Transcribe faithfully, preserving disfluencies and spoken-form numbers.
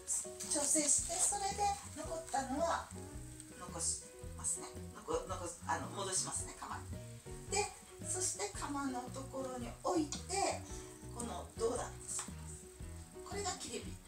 調整して、それで残ったのは残しますね。残残すあの戻しますね、釜に。でそして釜のところに置いて、このドーナツ、これが切り火。